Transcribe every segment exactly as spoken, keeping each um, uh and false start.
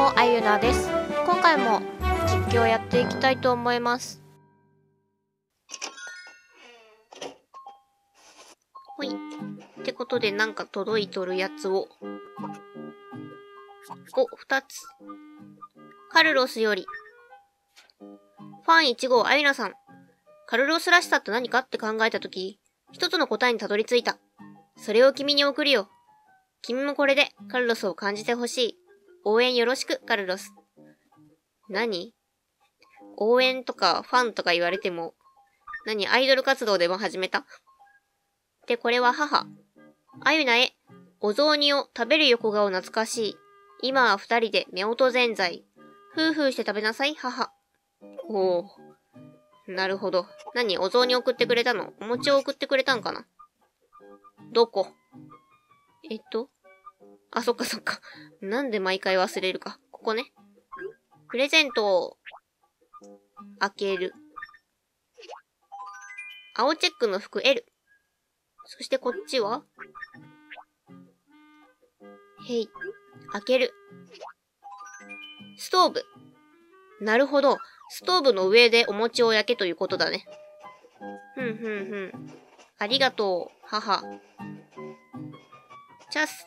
も、あゆなです。今回も実況をやっていきたいと思います。ほい。ってことで、なんか届いとるやつを。お、二つ。カルロスより。ファンいち号、あゆなさん。カルロスらしさって何かって考えたとき、一つの答えにたどり着いた。それを君に送るよ。君もこれでカルロスを感じてほしい。応援よろしく、カルロス。何？応援とかファンとか言われても、何アイドル活動でも始めた？で、これは母。あゆなへ、お雑煮を食べる横顔懐かしい。今は二人で夫婦ぜんざい。夫婦して食べなさい、母。おー。なるほど。何お雑煮送ってくれたの？お餅を送ってくれたんかな？どこ？えっと。あ、そっかそっか。なんで毎回忘れるか。ここね。プレゼントを開ける。青チェックの服 エル。そしてこっちはへい。開ける。ストーブ。なるほど。ストーブの上でお餅を焼けということだね。ふんふんふん。ありがとう、母。チャス。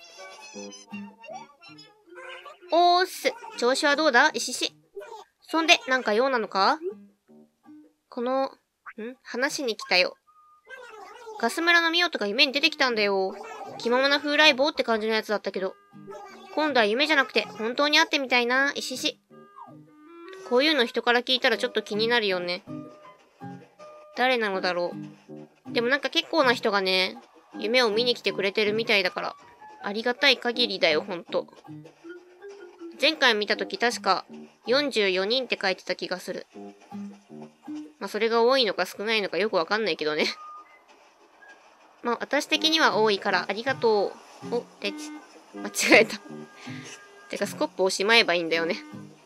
おーす。調子はどうだ？いしし。そんで、なんか用なのか？この、ん話に来たよ。ガス村のミオとか夢に出てきたんだよ。気ままな風来坊って感じのやつだったけど。今度は夢じゃなくて本当に会ってみたいな、いしし。こういうの人から聞いたらちょっと気になるよね。誰なのだろう。でもなんか結構な人がね、夢を見に来てくれてるみたいだから、ありがたい限りだよ、ほんと。前回見たとき確かよんじゅうよにんって書いてた気がする。まあそれが多いのか少ないのかよくわかんないけどね。まあ私的には多いからありがとう。お、てち、間違えた。てかスコップをしまえばいいんだよね。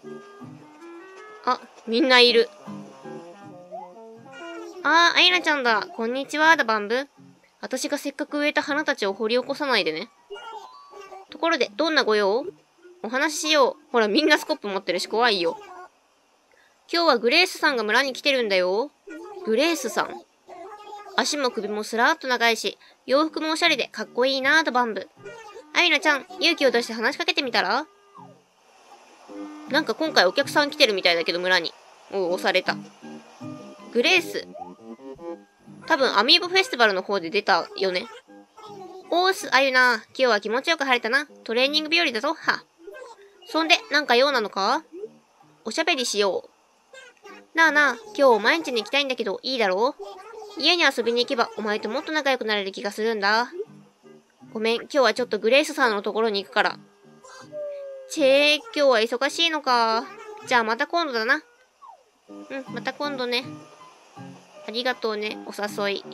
あ、みんないる。あー、アイナちゃんだ。こんにちは、だバンブ。私がせっかく植えた花たちを掘り起こさないでね。ところで、どんなご用？お話ししよう。ほら、みんなスコップ持ってるし怖いよ。今日はグレースさんが村に来てるんだよ。グレースさん。足も首もスラーっと長いし、洋服もおしゃれでかっこいいなぁとバンブ。アイナちゃん、勇気を出して話しかけてみたら？なんか今回お客さん来てるみたいだけど村に。おう、押された。グレース。多分アミーボフェスティバルの方で出たよね。おーす、あゆな。今日は気持ちよく晴れたな。トレーニング日和だぞ、は。そんで、なんか用なのか？おしゃべりしよう。なあなあ、今日お前ん家に行きたいんだけど、いいだろう？家に遊びに行けばお前ともっと仲良くなれる気がするんだ。ごめん、今日はちょっとグレースさんのところに行くから。チェー、今日は忙しいのか。じゃあまた今度だな。うん、また今度ね。ありがとうね、お誘い。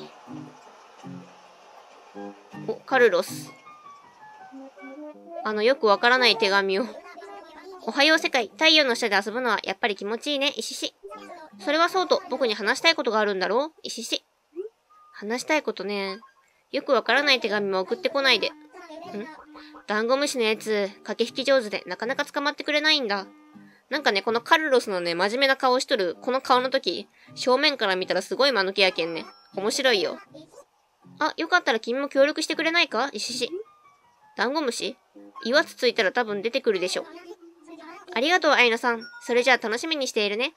お、カルロス。あの、よくわからない手紙を。おはよう世界、太陽の下で遊ぶのはやっぱり気持ちいいね、イシシ。それはそうと、僕に話したいことがあるんだろう？イシシ。話したいことね。よくわからない手紙も送ってこないで。ん？ダンゴムシのやつ、駆け引き上手でなかなか捕まってくれないんだ。なんかね、このカルロスのね、真面目な顔しとる、この顔の時、正面から見たらすごい間抜けやけんね。面白いよ。あ、よかったら君も協力してくれないか？イシシ。ダンゴムシ？岩つついたら多分出てくるでしょ。ありがとう、アイナさん。それじゃあ楽しみにしているね。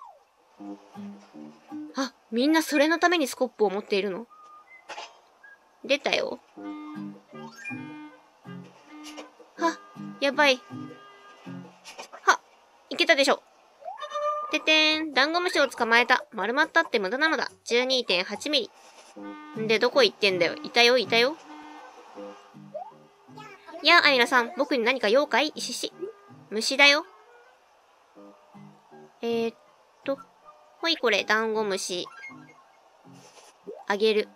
あ、みんなそれのためにスコップを持っているの？出たよ。は、やばい。は、いけたでしょ。ててーん、ダンゴムシを捕まえた。丸まったって無駄なのだ。じゅうにてんはちミリ。んで、どこ行ってんだよ。いたよ、いたよ。やあ、アイナさん。僕に何か用かい？イシシ。虫だよ。えー、っと。ほいこれ、ダンゴムシ。あげる。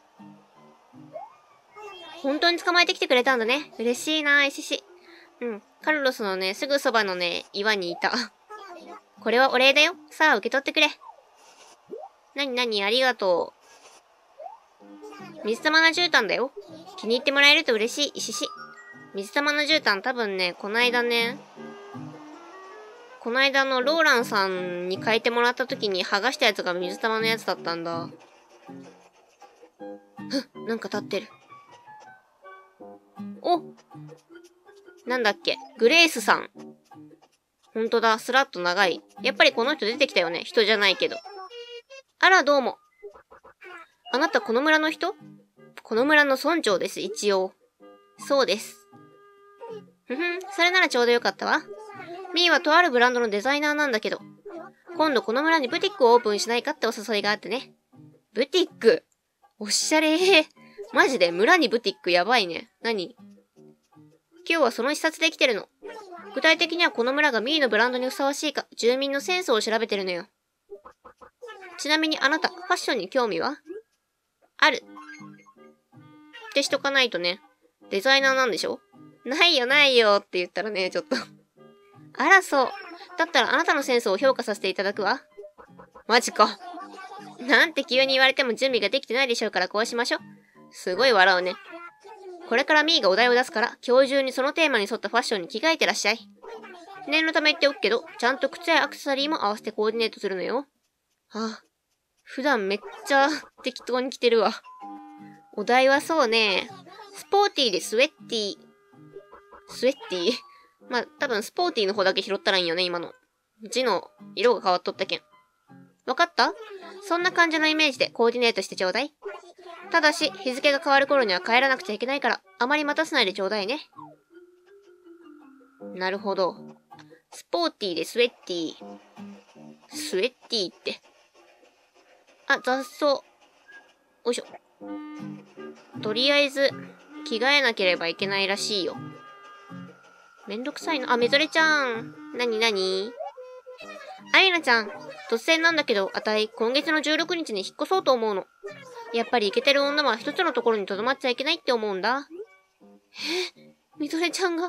本当に捕まえてきてくれたんだね。嬉しいな、イシシ。うん。カルロスのね、すぐそばのね、岩にいた。これはお礼だよ。さあ、受け取ってくれ。なになに、ありがとう。水玉の絨毯だよ。気に入ってもらえると嬉しい、イシシ。水玉の絨毯多分ね、こないだね、 この間のローランさんに変えてもらった時に剥がしたやつが水玉のやつだったんだ。ふっ、なんか立ってる。お、なんだっけ、グレースさん。ほんとだ、スラッと長い。やっぱりこの人出てきたよね。人じゃないけど。あら、どうも。あなたこの村の人？この村の村長です、一応。そうです。ふふん、それならちょうどよかったわ。ミーはとあるブランドのデザイナーなんだけど、今度この村にブティックをオープンしないかってお誘いがあってね。ブティック？おしゃれー。マジで村にブティックやばいね。何？今日はその視察で来てるの。具体的にはこの村がミーのブランドにふさわしいか、住民のセンスを調べてるのよ。ちなみにあなた、ファッションに興味は？ある。ってしとかないとね。デザイナーなんでしょ？ないよないよって言ったらね、ちょっと。あらそう。だったらあなたのセンスを評価させていただくわ。マジか。なんて急に言われても準備ができてないでしょうからこうしましょう。すごい笑うね。これからミーがお題を出すから、今日中にそのテーマに沿ったファッションに着替えてらっしゃい。念のため言っておくけど、ちゃんと靴やアクセサリーも合わせてコーディネートするのよ。ああ、普段めっちゃ適当に着てるわ。お題はそうね、スポーティーでスウェッティー。スウェッティーまあ、多分スポーティーの方だけ拾ったらいいんよね、今の。字の色が変わっとったけん。わかった？そんな感じのイメージでコーディネートしてちょうだい。ただし、日付が変わる頃には帰らなくちゃいけないから、あまり待たせないでちょうだいね。なるほど。スポーティーでスウェッティー。スウェッティーって。あ、雑草。よいしょ。とりあえず、着替えなければいけないらしいよ。めんどくさいの。あ、めぞれちゃん。なになに？アイナちゃん、突然なんだけど、あたい、今月のじゅうろくにちに引っ越そうと思うの。やっぱりイケてる女は一つのところに留まっちゃいけないって思うんだ。え？みぞれちゃんが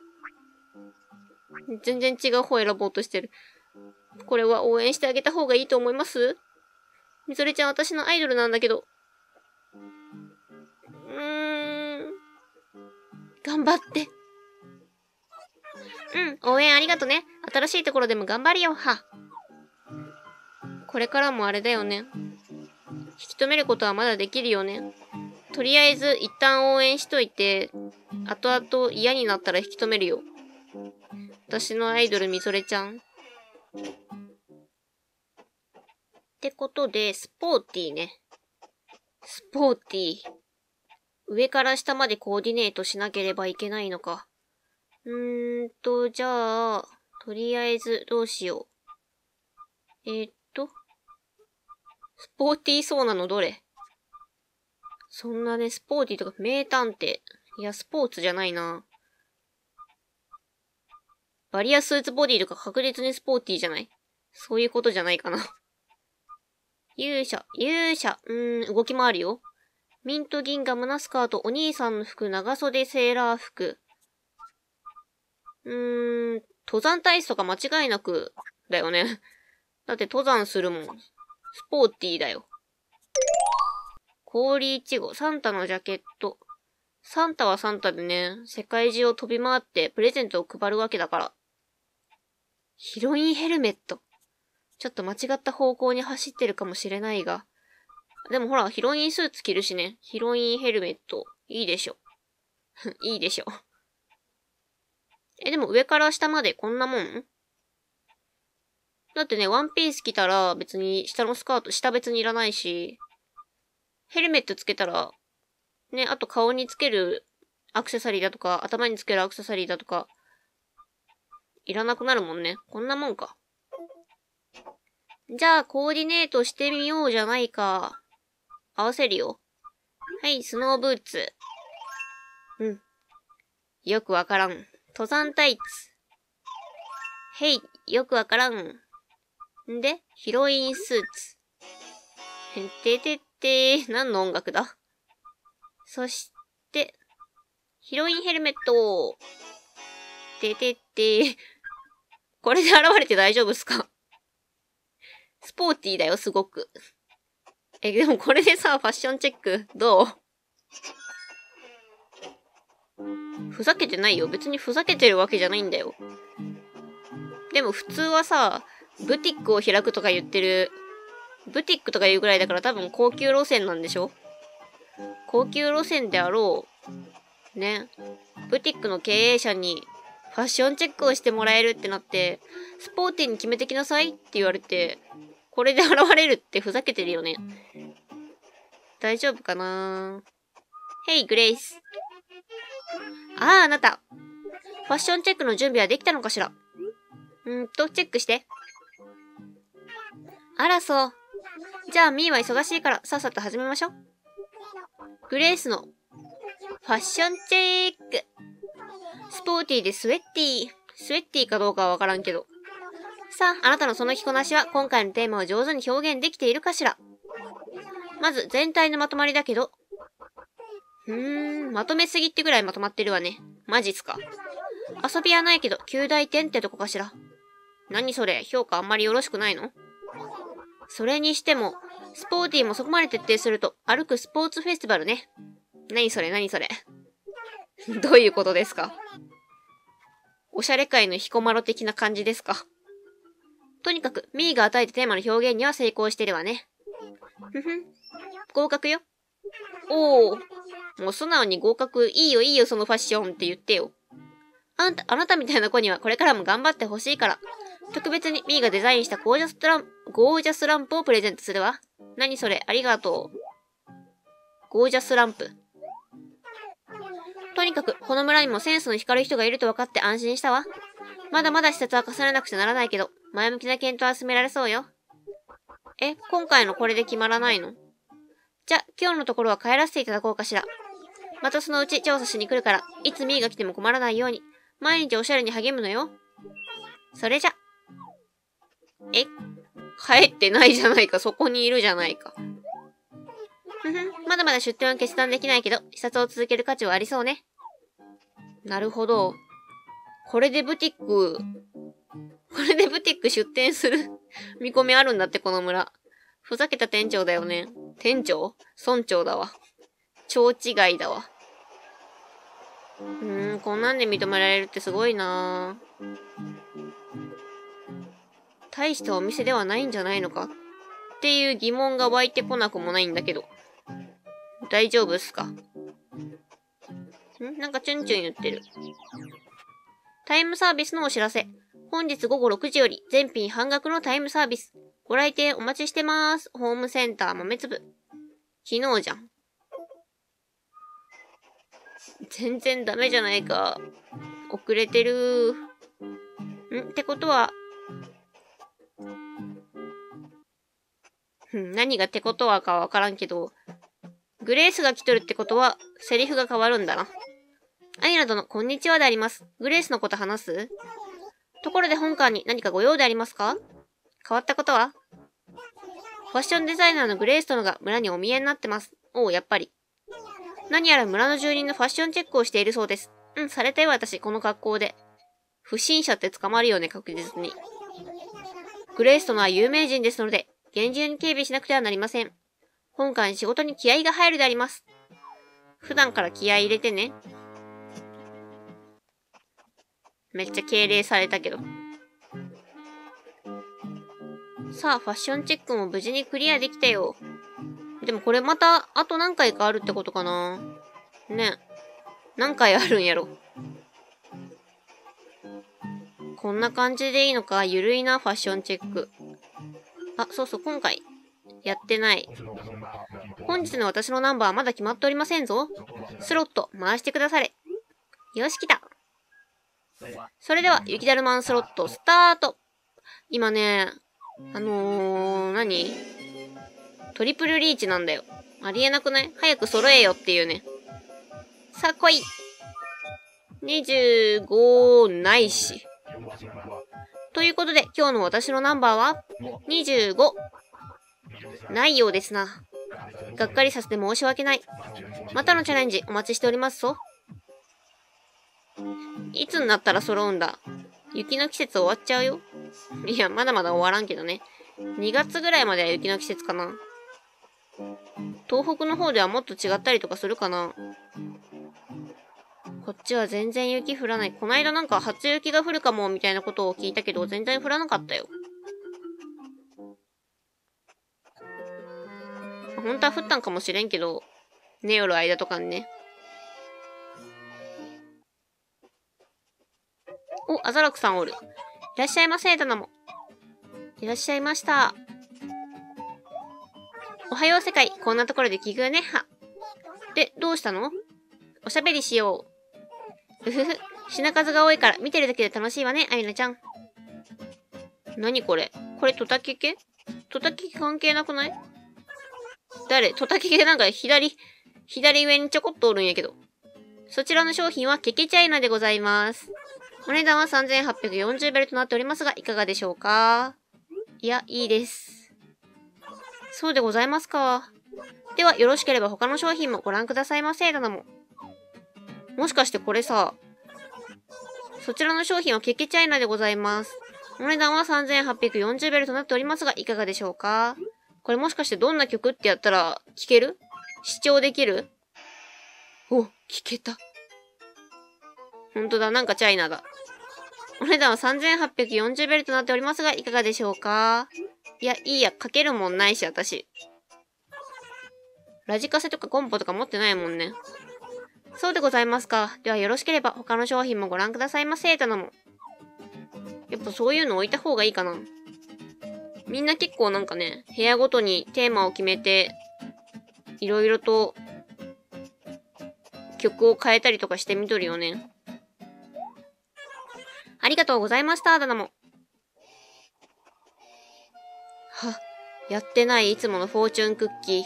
全然違う方選ぼうとしてる。これは応援してあげた方がいいと思います？みぞれちゃん私のアイドルなんだけど。うーん。頑張って。うん、応援ありがとね。新しいところでも頑張るよ、は。これからもあれだよね。引き止めることはまだできるよね。とりあえず一旦応援しといて、後々嫌になったら引き止めるよ。私のアイドルみぞれちゃん。ってことで、スポーティーね。スポーティー。上から下までコーディネートしなければいけないのか。うーんと、じゃあ、とりあえずどうしよう。えー、っと、スポーティーそうなのどれ？そんなね、スポーティーとか名探偵。いや、スポーツじゃないな。バリアスーツボディとか確実にスポーティーじゃない？そういうことじゃないかな。勇者、勇者。うーん、動き回るよ。ミント銀河胸スカート、お兄さんの服、長袖セーラー服。うーん、登山体質とか間違いなく、だよね。だって登山するもん。スポーティーだよ。氷いちご、サンタのジャケット。サンタはサンタでね、世界中を飛び回ってプレゼントを配るわけだから。ヒロインヘルメット。ちょっと間違った方向に走ってるかもしれないが。でもほら、ヒロインスーツ着るしね。ヒロインヘルメット。いいでしょ。いいでしょ。え、でも上から下までこんなもん？だってね、ワンピース着たら別に下のスカート、下別にいらないし、ヘルメットつけたら、ね、あと顔につけるアクセサリーだとか、頭につけるアクセサリーだとか、いらなくなるもんね。こんなもんか。じゃあ、コーディネートしてみようじゃないか。合わせるよ。はい、スノーブーツ。うん。よくわからん。登山タイツ。へい、よくわからん。んで、ヒロインスーツ。へててってー、何の音楽だ？そして、ヒロインヘルメット。ててってー。これで現れて大丈夫っすか？スポーティーだよ、すごく。え、でもこれでさ、ファッションチェック、どう？ふざけてないよ。別にふざけてるわけじゃないんだよ。 でも普通はさ、ブティックを開くとか言ってる。ブティックとか言うぐらいだから多分高級路線なんでしょ？高級路線であろう。ね。ブティックの経営者にファッションチェックをしてもらえるってなって、スポーティーに決めてきなさいって言われて、これで現れるってふざけてるよね。大丈夫かな？ヘイ、グレイス。ああ、あなた。ファッションチェックの準備はできたのかしら？んーと、チェックして。あら、そう。じゃあ、ミーは忙しいから、さっさと始めましょう。グレイスの、ファッションチェック。スポーティーでスウェッティー。スウェッティーかどうかはわからんけど。さあ、あなたのその着こなしは、今回のテーマを上手に表現できているかしら？まず、全体のまとまりだけど。うーん、まとめすぎってぐらいまとまってるわね。マジっすか。遊びはないけど、きゅう大点ってとこかしら。何それ、評価あんまりよろしくないの？それにしても、スポーティーもそこまで徹底すると、歩くスポーツフェスティバルね。何それ、何それ。どういうことですか？おしゃれ界の彦摩呂的な感じですか？とにかく、ミーが与えたテーマの表現には成功してるわね。ふふん。合格よ。おー。もう素直に合格、いいよいいよそのファッションって言ってよ。あんた、あなたみたいな子にはこれからも頑張ってほしいから。特別にミーがデザインしたゴージャスランプ、ゴージャスランプをプレゼントするわ。何それ、ありがとう。ゴージャスランプ。とにかく、この村にもセンスの光る人がいると分かって安心したわ。まだまだ施設は重ねなくちゃならないけど、前向きな検討は進められそうよ。え、今回のこれで決まらないの？じゃ、今日のところは帰らせていただこうかしら。またそのうち調査しに来るから、いつミーが来ても困らないように、毎日おしゃれに励むのよ。それじゃ。え、帰ってないじゃないか、そこにいるじゃないか。ふふん、まだまだ出店は決断できないけど、視察を続ける価値はありそうね。なるほど。これでブティック、これでブティック出店する見込みあるんだって、この村。ふざけた店長だよね。店長？村長だわ。超違いだわ。うーん、こんなんで認められるってすごいなぁ。大したお店ではないんじゃないのかっていう疑問が湧いてこなくもないんだけど。大丈夫っすか？ん？なんかチュンチュン言ってる。タイムサービスのお知らせ。本日午後ろくじより全品半額のタイムサービス。ご来店お待ちしてまーす。ホームセンター豆粒。昨日じゃん。全然ダメじゃないか。遅れてるー。んってことは、ん何がってことはかわからんけど、グレースが来とるってことは、セリフが変わるんだな。アイナ殿、こんにちはであります。グレースのこと話す？ところで本館に何かご用でありますか？変わったことは？ファッションデザイナーのグレース殿が村にお見えになってます。おう、やっぱり。何やら村の住人のファッションチェックをしているそうです。うん、されたよ私、この格好で。不審者って捕まるよね、確実に。グレース殿は有名人ですので、厳重に警備しなくてはなりません。本館仕事に気合が入るであります。普段から気合入れてね。めっちゃ敬礼されたけど。さあ、ファッションチェックも無事にクリアできたよ。でもこれまた、あと何回かあるってことかな。ね。何回あるんやろ。こんな感じでいいのか。ゆるいな、ファッションチェック。あ、そうそう、今回。やってない。本日の私のナンバーはまだ決まっておりませんぞ。スロット、回してくだされ。よし、来た。それでは、雪だるまんスロット、スタート。今ね、あのー、何？トリプルリーチなんだよ。ありえなくない？早く揃えよっていうね。さあ、来い。にじゅうごないし。ということで、今日の私のナンバーは、にじゅうご。ないようですな。がっかりさせて申し訳ない。またのチャレンジお待ちしておりますぞ。いつになったら揃うんだ？雪の季節終わっちゃうよ。いや、まだまだ終わらんけどね。にがつぐらいまでは雪の季節かな。東北の方ではもっと違ったりとかするかな。 こっちは全然雪降らない。こないだなんか初雪が降るかもみたいなことを聞いたけど、全然降らなかったよ。本当は降ったんかもしれんけど、寝よる間とかにね。お、アザラクさんおる。いらっしゃいませ、ダナも。いらっしゃいました。おはよう世界。こんなところで奇遇ね。は。で、どうしたの？おしゃべりしよう。うふふ。品数が多いから見てるだけで楽しいわね、アイナちゃん。何これ？これトタケケ？トタケケ関係なくない？誰？トタケケなんか左、左上にちょこっとおるんやけど。そちらの商品はケケチャイナでございます。お値段はさんぜんはっぴゃくよんじゅうベルとなっておりますが、いかがでしょうか？いや、いいです。そうでございますか。では、よろしければ他の商品もご覧くださいませ、だなも。もしかしてこれさ、そちらの商品はケケチャイナでございます。お値段はさんぜんはっぴゃくよんじゅうベルとなっておりますが、いかがでしょうか？これもしかしてどんな曲ってやったら聴ける？視聴できる？お、聴けた。ほんとだ、なんかチャイナだ。お値段はさんぜんはっぴゃくよんじゅうベルとなっておりますが、いかがでしょうか？いや、いいや、かけるもんないし、私。ラジカセとかコンポとか持ってないもんね。そうでございますか。ではよろしければ他の商品もご覧くださいませ、とのも。やっぱそういうの置いた方がいいかな。みんな結構なんかね、部屋ごとにテーマを決めて、いろいろと曲を変えたりとかしてみとるよね。ありがとうございました、だなも。は、やってないいつものフォーチュンクッキー。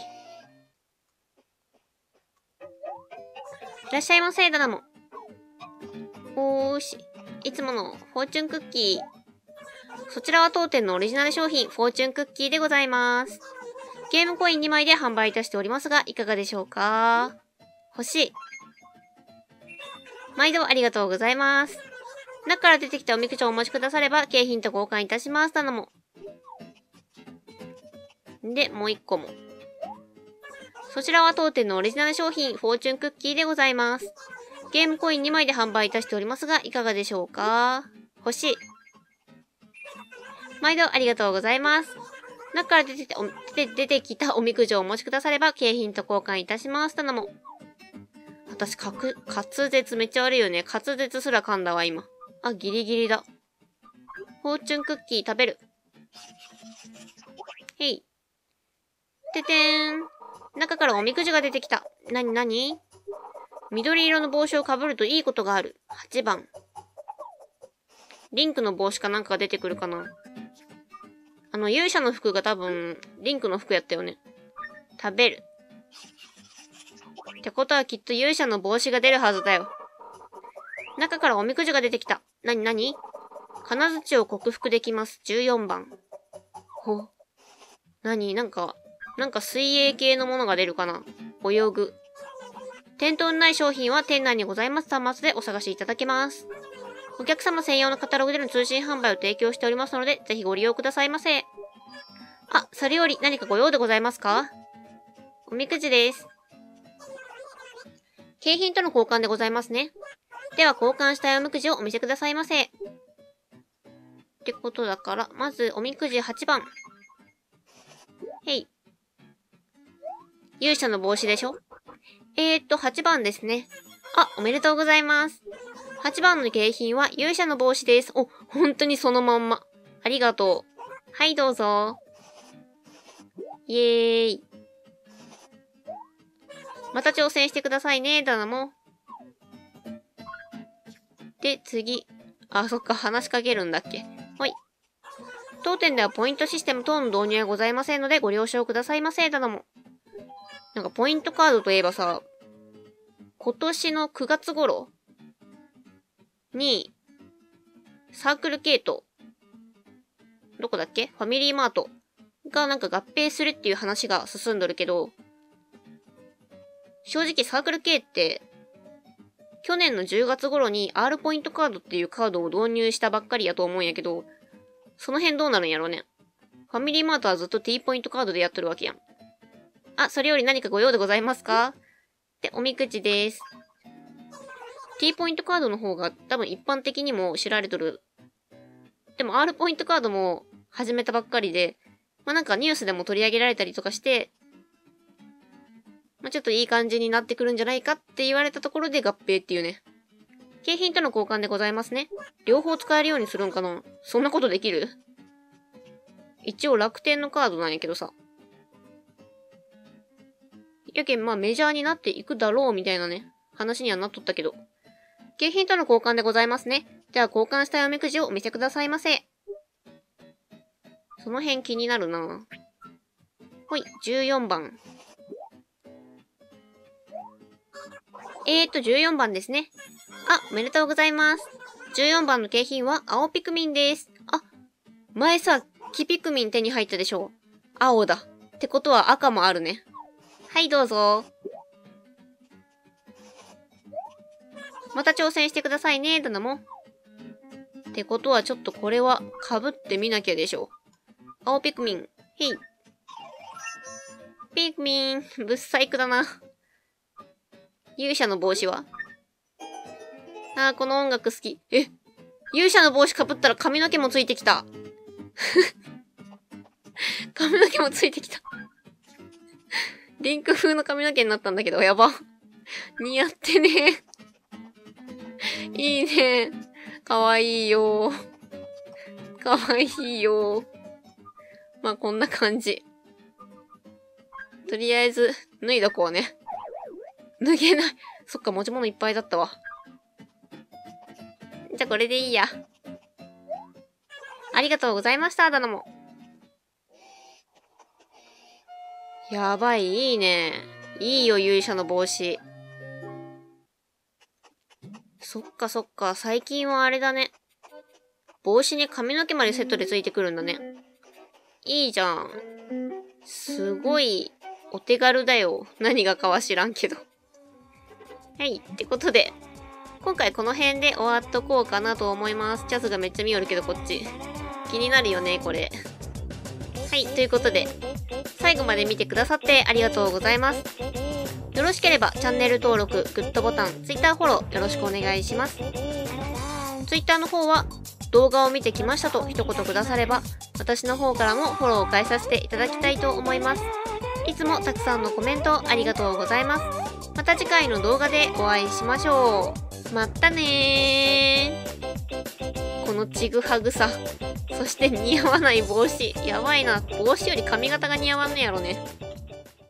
いらっしゃいませ、だなも。おーし、いつものフォーチュンクッキー。そちらは当店のオリジナル商品、フォーチュンクッキーでございます。ゲームコインにまいで販売いたしておりますが、いかがでしょうか？欲しい。毎度ありがとうございます。中から出てきたおみくじをお持ちくだされば、景品と交換いたします。だなも。で、もう一個も。そちらは当店のオリジナル商品、フォーチュンクッキーでございます。ゲームコインにまいで販売いたしておりますが、いかがでしょうか？欲しい。毎度ありがとうございます。中から出てきたお、出て、出てきたおみくじをお持ちくだされば、景品と交換いたします。たなも。私、かく、滑舌めっちゃ悪いよね。滑舌すら噛んだわ、今。あ、ギリギリだ。フォーチュンクッキー食べる。へい。ててーん。中からおみくじが出てきた。なになに？緑色の帽子をかぶるといいことがある。はちばん。リンクの帽子かなんかが出てくるかな。あの、勇者の服が多分、リンクの服やったよね。食べる。ってことはきっと勇者の帽子が出るはずだよ。中からおみくじが出てきた。なになに？金槌を克服できます。じゅうよんばん。ほ。なに？なんか、なんか水泳系のものが出るかな？泳ぐ。店頭にない商品は店内にございます端末でお探しいただけます。お客様専用のカタログでの通信販売を提供しておりますので、ぜひご利用くださいませ。あ、それより何かご用でございますか？おみくじです。景品との交換でございますね。では交換したいおみくじをお見せくださいませ。ってことだから、まずおみくじはちばん。へい。勇者の帽子でしょ？えーっと、はちばんですね。あ、おめでとうございます。はちばんの景品は勇者の帽子です。お、本当にそのまんま。ありがとう。はい、どうぞ。イエーイ。また挑戦してくださいね、ダナも。で、次。あ、そっか、話しかけるんだっけ。ほい。当店ではポイントシステム等の導入はございませんのでご了承くださいませ、ダナも。なんかポイントカードといえばさ、今年のくがつ頃に、サークルケイト、どこだっけ？ファミリーマートがなんか合併するっていう話が進んどるけど、正直サークル系って、去年のじゅうがつ頃に R ポイントカードっていうカードを導入したばっかりやと思うんやけど、その辺どうなるんやろうね。ファミリーマートはずっと T ポイントカードでやっとるわけやん。あ、それより何かご用でございますか？で、おみくじです。 T ポイントカードの方が多分一般的にも知られとる。でも R ポイントカードも始めたばっかりで、まあなんかニュースでも取り上げられたりとかして、まあちょっといい感じになってくるんじゃないかって言われたところで合併っていうね。景品との交換でございますね。両方使えるようにするんかな？そんなことできる？一応楽天のカードなんやけどさ。やけんまあメジャーになっていくだろうみたいなね、話にはなっとったけど。景品との交換でございますね。じゃあ交換したいおみくじをお見せくださいませ。その辺気になるな。ほい、じゅうよんばん。えーと、じゅうよんばんですね。あ、おめでとうございます。じゅうよんばんの景品は青ピクミンです。あ、前さ、黄ピクミン手に入ったでしょ。青だ。ってことは赤もあるね。はい、どうぞ。また挑戦してくださいね、だなも。ってことはちょっとこれは被ってみなきゃでしょ。青ピクミン。へい。ピクミン。ぶっ細工だな。勇者の帽子は？あー、この音楽好き。え、勇者の帽子被ったら髪の毛もついてきた。髪の毛もついてきた。リンク風の髪の毛になったんだけど、やば。似合ってね。いいね。かわいいよ。かわいいよ。まあ、こんな感じ。とりあえず、脱いどこうね。脱げない。そっか、持ち物いっぱいだったわ。じゃあ、これでいいや。ありがとうございました、だなも。やばい、いいね。いいよ、勇者の帽子。そっかそっか、最近はあれだね。帽子に髪の毛までセットでついてくるんだね。いいじゃん。すごい、お手軽だよ。何がかは知らんけど。はい、ってことで、今回この辺で終わっとこうかなと思います。チャズがめっちゃ見よるけど、こっち。気になるよね、これ。はい、ということで、最後まで見てくださってありがとうございます。よろしければチャンネル登録、グッドボタン、Twitter フォローよろしくお願いします。Twitter の方は動画を見てきましたと一言くだされば、私の方からもフォローを返させていただきたいと思います。いつもたくさんのコメントありがとうございます。また次回の動画でお会いしましょう。またねー。このちぐはぐさ。そして似合わない帽子。やばいな。帽子より髪型が似合わんねやろね。